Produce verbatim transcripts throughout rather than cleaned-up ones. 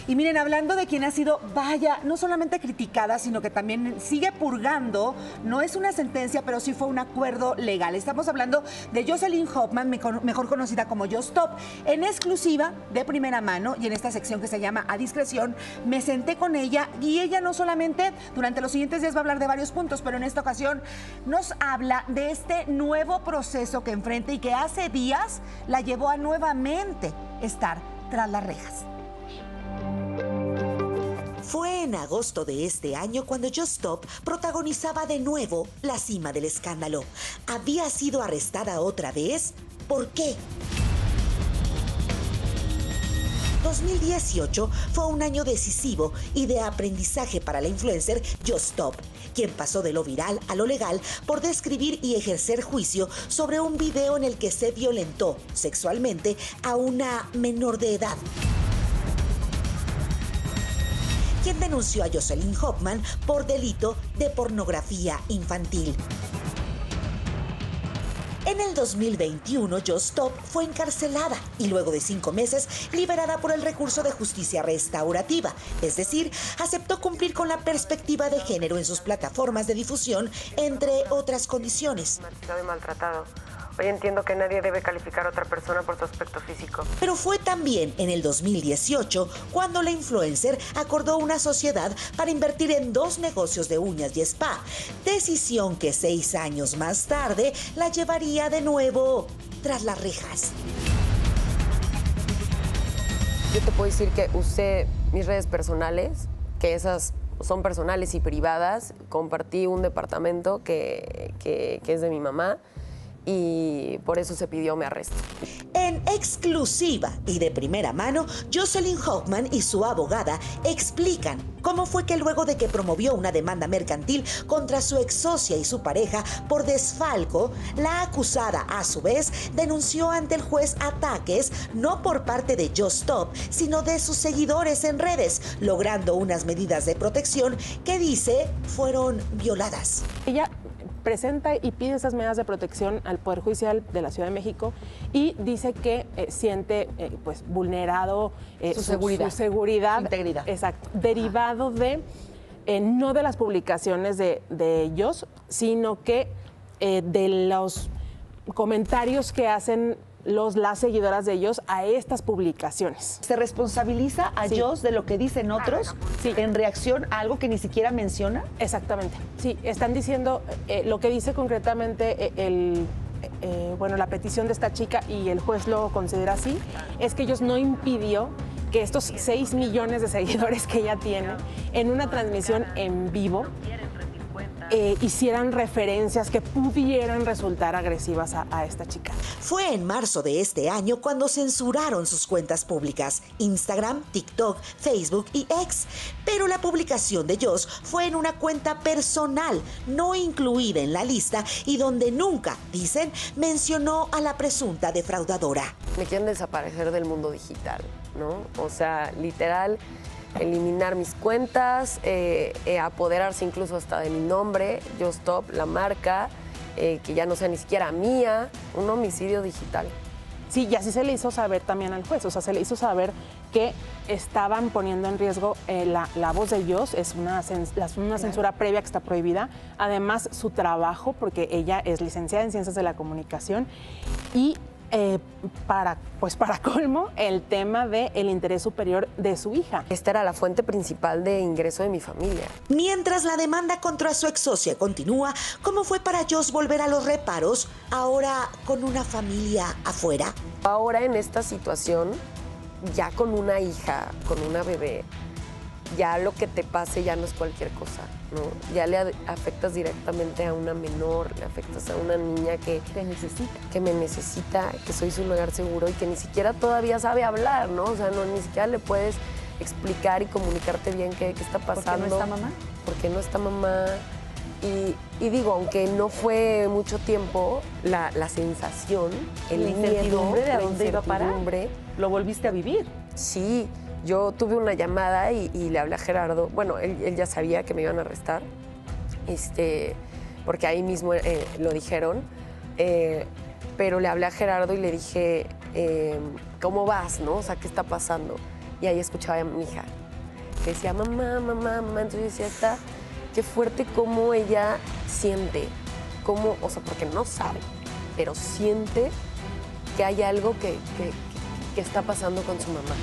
Y miren, hablando de quien ha sido, vaya, no solamente criticada, sino que también sigue purgando, no es una sentencia, pero sí fue un acuerdo legal. Estamos hablando de Jocelyn Hoffman, mejor conocida como Just Stop. En exclusiva, de primera mano, y en esta sección que se llama A Discreción, me senté con ella y ella no solamente durante los siguientes días va a hablar de varios puntos, pero en esta ocasión nos habla de este nuevo proceso que enfrenta y que hace días la llevó a nuevamente estar tras las rejas. Fue en agosto de este año cuando Just Stop protagonizaba de nuevo la cima del escándalo. ¿Había sido arrestada otra vez? ¿Por qué? dos mil dieciocho fue un año decisivo y de aprendizaje para la influencer Just Stop, quien pasó de lo viral a lo legal por describir y ejercer juicio sobre un video en el que se violentó sexualmente a una menor de edad, quien denunció a Jocelyn Hoffman por delito de pornografía infantil. En el dos mil veintiuno, Just Stop fue encarcelada y luego de cinco meses liberada por el recurso de justicia restaurativa, es decir, aceptó cumplir con la perspectiva de género en sus plataformas de difusión, entre otras condiciones. Maltratado y maltratado. Hoy entiendo que nadie debe calificar a otra persona por su aspecto físico. Pero fue también en el dos mil dieciocho cuando la influencer acordó una sociedad para invertir en dos negocios de uñas y spa, decisión que seis años más tarde la llevaría de nuevo tras las rejas. Yo te puedo decir que usé mis redes personales, que esas son personales y privadas. Compartí un departamento que, que, que es de mi mamá, y por eso se pidió mi arresto. En exclusiva y de primera mano, Jocelyn Hoffman y su abogada explican cómo fue que luego de que promovió una demanda mercantil contra su ex socia y su pareja por desfalco, la acusada a su vez denunció ante el juez ataques no por parte de Just Stop, sino de sus seguidores en redes, logrando unas medidas de protección que dice fueron violadas. Ella presenta y pide esas medidas de protección al Poder Judicial de la Ciudad de México y dice que eh, siente eh, pues vulnerado eh, su, su, seguridad, su seguridad, su integridad. Exacto, derivado de, eh, no de las publicaciones de, de ellos, sino que eh, de los comentarios que hacen los, las seguidoras de ellos a estas publicaciones. ¿Se responsabiliza a Sí. Joss de lo que dicen otros Sí. en reacción a algo que ni siquiera menciona? Exactamente, sí, están diciendo eh, lo que dice concretamente eh, el, eh, bueno, la petición de esta chica, y el juez lo considera así, es que ellos no impidió que estos seis millones de seguidores que ella tiene en una transmisión en vivo Eh, hicieran referencias que pudieran resultar agresivas a, a esta chica. Fue en marzo de este año cuando censuraron sus cuentas públicas, Instagram, TikTok, Facebook y X. Pero la publicación de Joss fue en una cuenta personal, no incluida en la lista y donde nunca, dicen, mencionó a la presunta defraudadora. Me quieren desaparecer del mundo digital, ¿no? O sea, literal, eliminar mis cuentas, eh, eh, apoderarse incluso hasta de mi nombre, Just Stop, la marca, eh, que ya no sea ni siquiera mía, un homicidio digital. Sí, y así se le hizo saber también al juez, o sea, se le hizo saber que estaban poniendo en riesgo eh, la, la voz de Joss, es una, cens una censura previa que está prohibida, además su trabajo, porque ella es licenciada en Ciencias de la Comunicación, y Eh, para, pues para colmo, el tema del interés superior de su hija. Esta era la fuente principal de ingreso de mi familia. Mientras la demanda contra su ex socia continúa, ¿cómo fue para Joss volver a los reparos, ahora con una familia afuera? Ahora en esta situación, ya con una hija, con una bebé, ya lo que te pase ya no es cualquier cosa, ¿no? Ya le afectas directamente a una menor, le afectas a una niña que, Te necesita. que me necesita, que soy su lugar seguro y que ni siquiera todavía sabe hablar, ¿no? O sea, no, ni siquiera le puedes explicar y comunicarte bien qué, qué está pasando. ¿Por qué no está mamá? ¿Por qué no está mamá? Y, y digo, aunque no fue mucho tiempo, la, la sensación, el La miedo, incertidumbre de a la dónde iba a parar. incertidumbre. Lo volviste a vivir. Sí, yo tuve una llamada y, y le hablé a Gerardo. Bueno, él, él ya sabía que me iban a arrestar, este, porque ahí mismo eh, lo dijeron. Eh, pero le hablé a Gerardo y le dije, eh, ¿cómo vas, no? O sea, ¿qué está pasando? y ahí escuchaba a mi hija, que decía, mamá, mamá, mamá. Entonces yo decía, está, qué fuerte cómo ella siente, cómo, o sea, porque no sabe, pero siente que hay algo que, que, que está pasando con su mamá.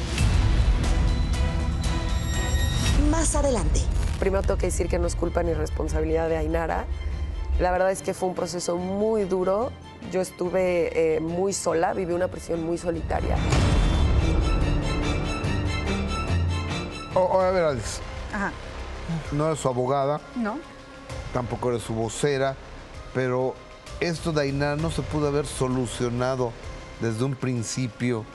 Más adelante. Primero tengo que decir que no es culpa ni responsabilidad de Ainara. La verdad es que fue un proceso muy duro. Yo estuve eh, muy sola, viví una prisión muy solitaria. Oh, a ver, Alice. Ajá. No eres su abogada, ¿No? tampoco eres su vocera, pero esto de Ainara no se pudo haber solucionado desde un principio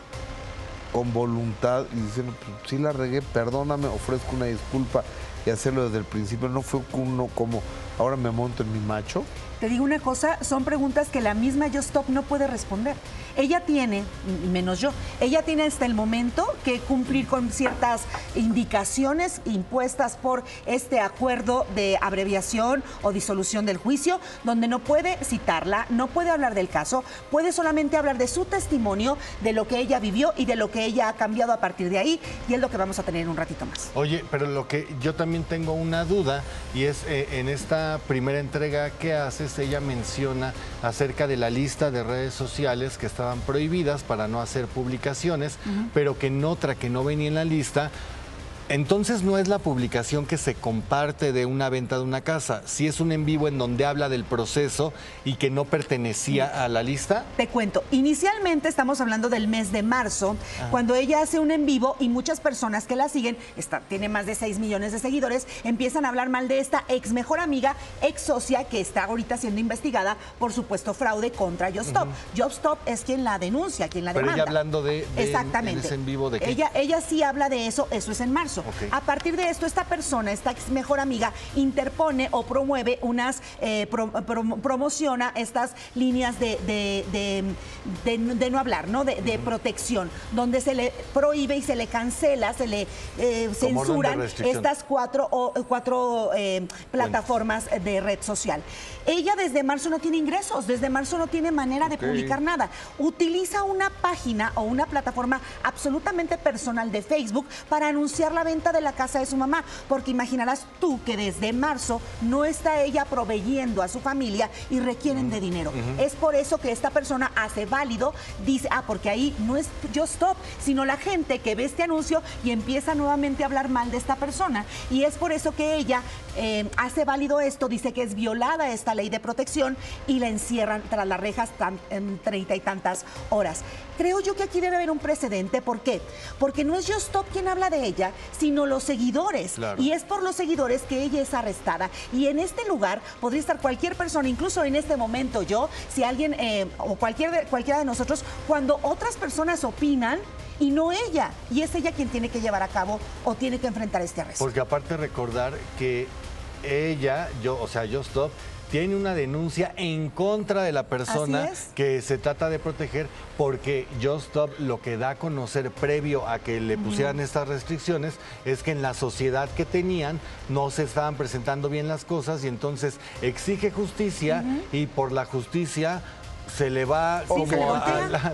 con voluntad y diciendo, pues, sí la regué, perdóname, ofrezco una disculpa y hacerlo desde el principio. No fue uno como, ahora me monto en mi macho. Te digo una cosa, son preguntas que la misma Just Stop no puede responder. Ella tiene, y menos yo, ella tiene hasta el momento que cumplir con ciertas indicaciones impuestas por este acuerdo de abreviación o disolución del juicio, donde no puede citarla, no puede hablar del caso, puede solamente hablar de su testimonio, de lo que ella vivió y de lo que ella ha cambiado a partir de ahí, y es lo que vamos a tener en un ratito más. Oye, pero lo que yo también tengo una duda, y es eh, en esta primera entrega que haces, ella menciona acerca de la lista de redes sociales que estaban prohibidas para no hacer publicaciones, uh-huh. pero que en otra que no venía en la lista. Entonces no es la publicación que se comparte de una venta de una casa, sí es un en vivo en donde habla del proceso y que no pertenecía a la lista. Te cuento, inicialmente estamos hablando del mes de marzo, ah. cuando ella hace un en vivo y muchas personas que la siguen, está, tiene más de seis millones de seguidores, empiezan a hablar mal de esta ex mejor amiga, ex socia que está ahorita siendo investigada por supuesto fraude contra Just Stop. Uh-huh. Just Stop es quien la denuncia, quien la Pero demanda. Pero ella hablando de, de Exactamente. En ese en vivo de qué. Ella, ella sí habla de eso, eso es en marzo. Okay. A partir de esto, esta persona, esta ex mejor amiga, interpone o promueve unas, eh, pro, pro, promociona estas líneas de, de, de, de, de no hablar, ¿no? De, de uh-huh. protección, donde se le prohíbe y se le cancela, se le eh, censuran estas cuatro, o, cuatro eh, plataformas de red social. Ella desde marzo no tiene ingresos, desde marzo no tiene manera okay. de publicar nada. Utiliza una página o una plataforma absolutamente personal de Facebook para anunciar la venta de la casa de su mamá, porque imaginarás tú que desde marzo no está ella proveyendo a su familia y requieren uh-huh. de dinero. Uh-huh. Es por eso que esta persona hace válido, dice, ah, porque ahí no es Just Stop, sino la gente que ve este anuncio y empieza nuevamente a hablar mal de esta persona. Y es por eso que ella eh, hace válido esto, dice que es violada esta ley de protección y la encierran tras las rejas tan, en treinta y tantas horas. Creo yo que aquí debe haber un precedente. ¿Por qué? Porque no es Just Stop quien habla de ella, sino los seguidores. Claro. Y es por los seguidores que ella es arrestada. Y en este lugar podría estar cualquier persona, incluso en este momento yo, si alguien eh, o cualquier de, cualquiera de nosotros, cuando otras personas opinan y no ella. Y es ella quien tiene que llevar a cabo o tiene que enfrentar este arresto. Porque aparte recordar que ella, yo, o sea, Just Stop, tiene una denuncia en contra de la persona que se trata de proteger, porque Just Stop lo que da a conocer previo a que le pusieran uh-huh. estas restricciones es que en la sociedad que tenían no se estaban presentando bien las cosas y entonces exige justicia uh-huh. y por la justicia se le va sí, como a, a, a, a,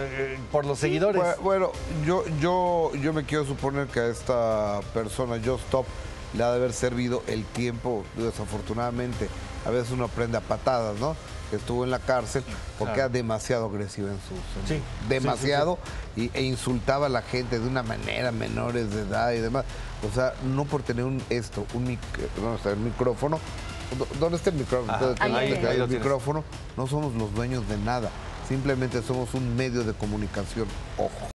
por los sí. seguidores. Bueno, yo, yo, yo me quiero suponer que a esta persona Just Stop le ha de haber servido el tiempo, desafortunadamente. A veces uno aprende a patadas, ¿no? Que estuvo en la cárcel porque claro. era demasiado agresiva en sus... Sí, demasiado, sí, sí, sí. Y, e insultaba a la gente de una manera, menores de edad y demás. O sea, no por tener un esto, un mic, no, o sea, el micrófono. ¿Dónde está el micrófono? Ajá, ahí, ahí, el, ahí el micrófono. No somos los dueños de nada. Simplemente somos un medio de comunicación. Ojo.